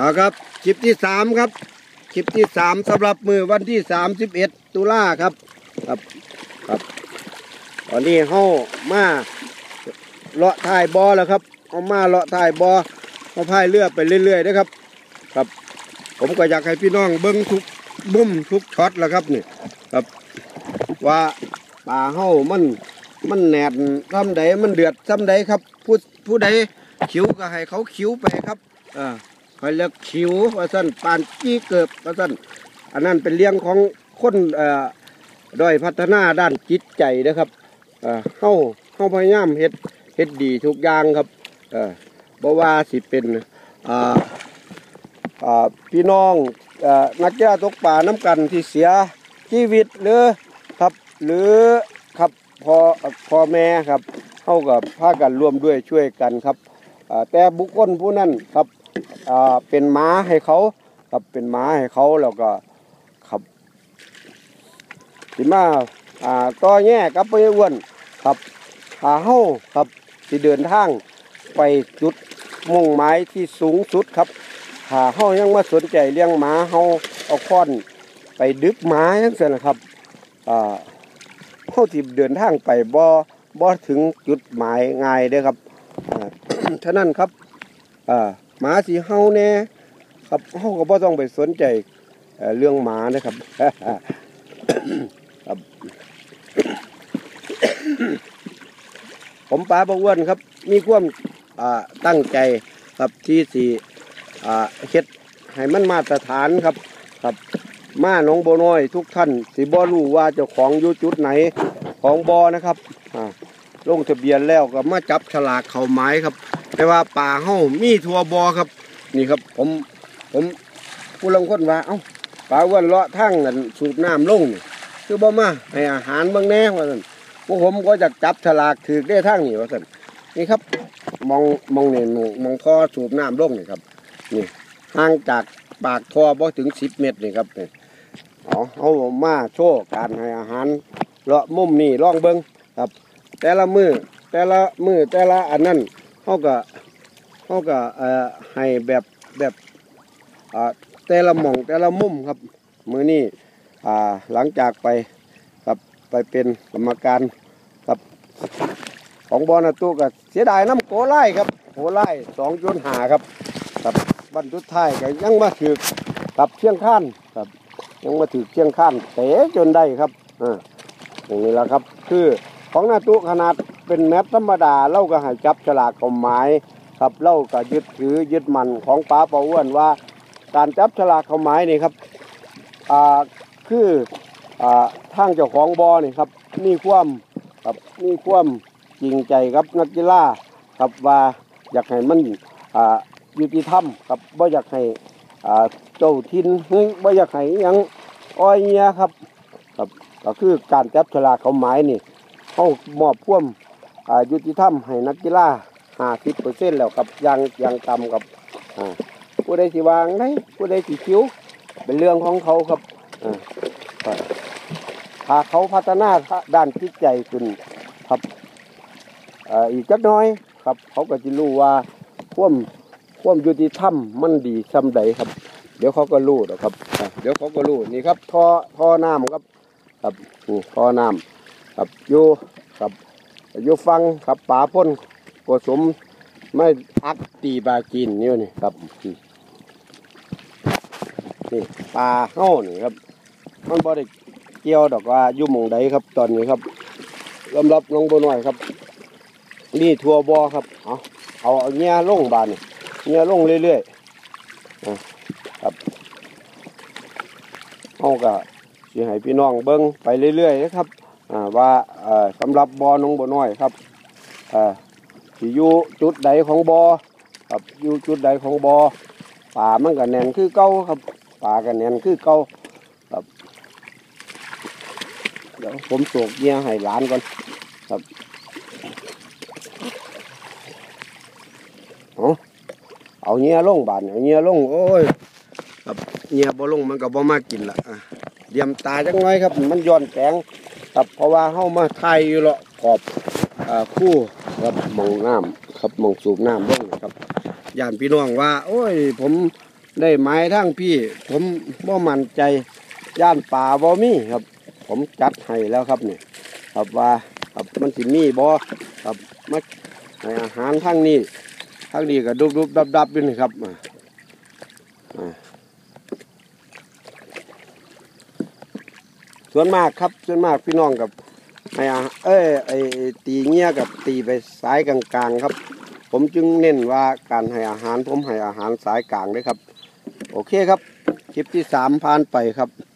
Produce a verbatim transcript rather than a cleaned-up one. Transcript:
เอาครับคลิปที่สามครับคลิปที่สามสำหรับมือวันที่สามสิบเอ็ดตุลาครับครับครับตอนนี้เฮามาเลาะถ่ายบอแล้วครับเอามาเลาะถ่ายบอเอาพายเรือไปเรื่อยๆนะครับครับผมก็อยากให้พี่น้องเบิ้งทุกมุมทุกช็อตแล้วครับนี่ครับว่าป่าเฮามันมันแหนดซ้ำใดมันเดือดซ้ำใดครับผู้ผู้ใดขิวก็ให้เขาขิวไปครับอ่าคอยเลือกขิวว่าสั้นปานจี้เกิบว่าสั้นอันนั้นเป็นเลี้ยงของคนเอ่อด้อยพัฒนาด้านจิตใจนะครับอ่าเฮาเฮาพยายามเฮ็ดเฮ็ดดีทุกอย่างครับเออบ่ว่าสิเป็นอ่าอ่าพี่น้องอ่านักกีฬาตกปลาน้ำกันที่เสียชีวิตหรือครับหรือครับพ่อพ่อแม่ครับเฮากับพากันร่วมด้วยช่วยกันครับอ่าแต่บุคคลผู้นั้นครับอ่าเป็นม้าให้เขาครับเป็นม้าให้เขาแล้วก็ครับสิมาอ่าต่อแง่กับไปอ้วนครับหาเฮาครับสิเดินทางไปจุดมุ่งหมายที่สูงสุดครับหาเฮายังมาสนใจเลี้ยงหมาเฮาเอาค้อนไปดึกหมาจังซั่นนะครับอ่าเฮาสิเดินทางไปบ่บ่ถึงจุดหมายง่ายเด้อครับอ่า ฉะนั้นครับอ่าหมาสิเฮาแน่ครับเฮาก็บ่ต้องไปสนใจเอ่อเรื่องหมานะครับ ครับ ผมป๋าบ่อ้วนครับมีความอ่าตั้งใจครับที่สิอ่าเฮ็ดให้มันมาตรฐานครับครับมาหนองบัวน้อยทุกท่านสิบ่รู้ว่าเจ้าของอยู่จุดไหนของบ่อนะครับอ่าลงทะเบียนแล้วก็มาจับฉลากเข้าหมายครับแต่ว่าป่าเฮามีทั่วบ่อครับนี่ครับผมผมผู้ลางคนว่าเอ้าป๋าอ้วนเลาะทางนั่นสูบน้ำลงนี่คือบ่มาให้อาหารเบิ่งแน่ว่าซั่นพวกผมก็อยากจับฉลากถือได้ทางนี่ว่าซั่นนี่ครับมองมองนี่มองท่อสูบน้ำลงนี่ครับนี่ห่างจากปากท่อบ่ถึงสิบเมตรนี่ครับนี่เอาเอามาโชว์การให้อาหารเลาะมุมนี่ลองเบิ่งครับแต่ละมือแต่ละมือแต่ละอันนั้นเขาก็เขาก็เอ่อให้แบบแบบอ่าแต่ละหม่องแต่ละมุมครับมือนี่อ่าหลังจากไปครับไปเป็นกรรมการครับของบอนาตุกับเสียดายน้ำโกไล่ครับโกไล่สองจุดห้าครับครับบรรทุกท้ายก็ยังมาถือกับเชียงข้านครับยังมาถือเชียงข้านเตะจนได้ครับอ่าอย่างนี้แหละครับคือของนาตุขนาดเป็นแมตธรรมดาเล่าก็ให้จับฉลากของหมายครับเล่าก็ยึดถือยึดมันของป๋าเปาอ้วนว่าการจับฉลากของหมายนี่ครับอ่าคืออ่าทางเจ้าของบอนี่ครับมีความครับมีความจริงใจครับนักกีฬาครับว่าอยากให้มันอ่ายุติธรรมครับบ่อยากให้อ่าเจ้าทินเฮ้ยบ่อยากให้ยังอ้อยเงี้ยครับครับก็คือการจับฉลากเขาหมายนี่เขามอบพ่วมอ่ายุติธรรมให้นักกีฬาห้าสิบเปอร์เซ็นต์แล้วครับยังยังต่ำกับอ่าผู้ใดสิวางได้ผู้ใดสิคิ้วเป็นเรื่องของเขาครับอ่าถ้าเขาพัฒนาด้านจิตใจขึ้นครับอีกจักน้อยครับเขาก็จะรู้ว่าความความยุติธรรมมันดีซ้ำใดครับเดี๋ยวเขาก็รู้นะครับเดี๋ยวเขาก็รู้นี่ครับท่อท่อน้ำครับครับนี่ท่อน้ำครับอยู่ครับอยู่ฟังครับป่าพ่นผสมไม่อักตีบาจีนนี่นี่ครับนี่ปลาเฮ้านี่ครับมันบ่ได้เกี่ยวดอกว่าอยู่หม่องใดครับตอนนี้ครับลำรับลงบนหน่อยครับนี่ทัวบอครับเอาเอาเงี้ยลงบานเงี้ยลงเรื่อยๆครับเอาก็สิให้พี่น้องเบิ้งไปเรื่อยๆนะครับว่าสำหรับบอลงบนหน่อยครับสิอยู่จุดใดของบอครับอยู่จุดใดของบอป่ามันก็แน่นคือเก่าครับป่าก็แน่นคือเก่าครับเดี๋ยวผมโศกเงี้ยให้หลานก่อนครับเอาเอาเงี้ยลงบานเอาเงี้ยลงโอ้ยครับเงี้ยบ่ลงมันก็บ่มากินละเดี่ยมตาจังน้อยครับมันย้อนแสงครับเพราะว่าเฮามาไทยอยู่ละขอบคู่ครับมองน้ำครับมองสูบน้ำลงครับย่านพี่น้องว่าโอ้ยผมได้ไม้ทั้งพี่ผมบ่มั่นใจย่านป่าบ่มีครับผมจัดให้แล้วครับเนี่ยครับว่าครับมันสิมีบ่ครับมาให้อาหารทั้งนี้ทั้งนี้ก็ดุบๆดับๆอยู่นี่ครับอ่าอ่าส่วนมากครับส่วนมากพี่น้องกับให้อาเอ้ยไอตีเงี้ยกับตีไปสายกลางๆครับผมจึงเน้นว่าการให้อาหารผมให้อาหารสายกลางด้วยครับโอเคครับคลิปที่สามผ่านไปครับ